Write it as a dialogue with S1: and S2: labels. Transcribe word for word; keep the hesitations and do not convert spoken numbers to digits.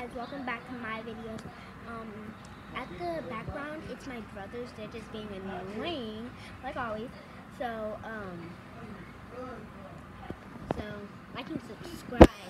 S1: guys, welcome back to my videos. Um, at the background, it's my brothers. They're just being annoying, like always. So, um, so like and subscribe.